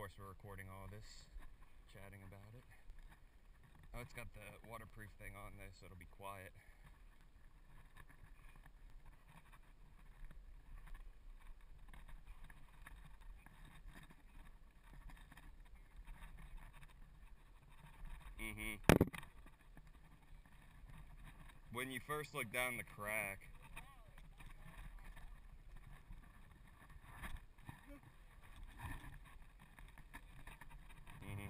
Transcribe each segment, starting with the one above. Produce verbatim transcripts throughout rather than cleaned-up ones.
course we're recording all this, chatting about it. Oh, it's got the waterproof thing on there, so it'll be quiet. Mm-hmm. When you first look down the crack, mm-hmm.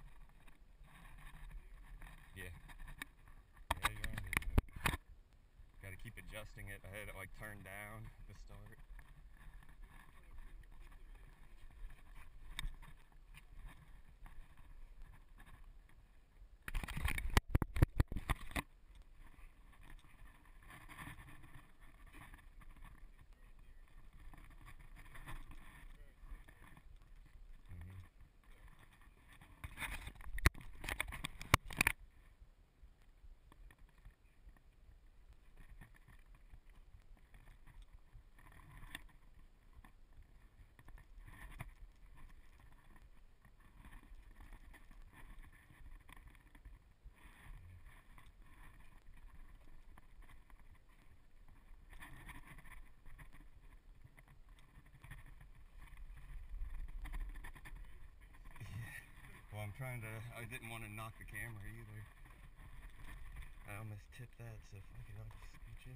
Yeah. Yeah, you're on video. Gotta keep adjusting it. I had it like turned down at the start. Well, I'm trying to, I didn't want to knock the camera either. I almost tipped that, so if I could I'll just scooch in.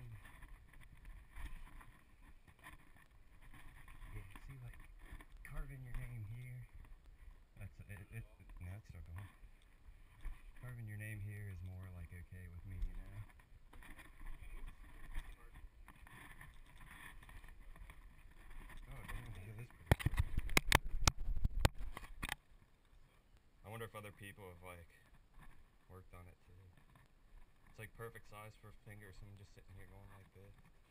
Yeah, see, like, carving your name here. That's, it, it, it no, it's still going. Carving your name here is more like okay with me, you know? Oh, damn, that is pretty cool. I wonder if other people have, like, worked on it too. It's like perfect size for a finger, someone just sitting here going like this.